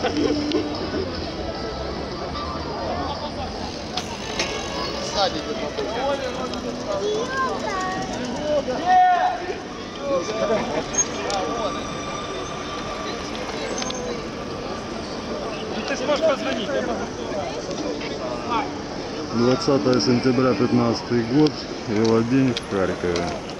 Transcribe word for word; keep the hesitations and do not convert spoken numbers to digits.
Сзади где-то. Ты сможешь позвонить. двадцатое сентября пятнадцатый год, велодень в Харькове.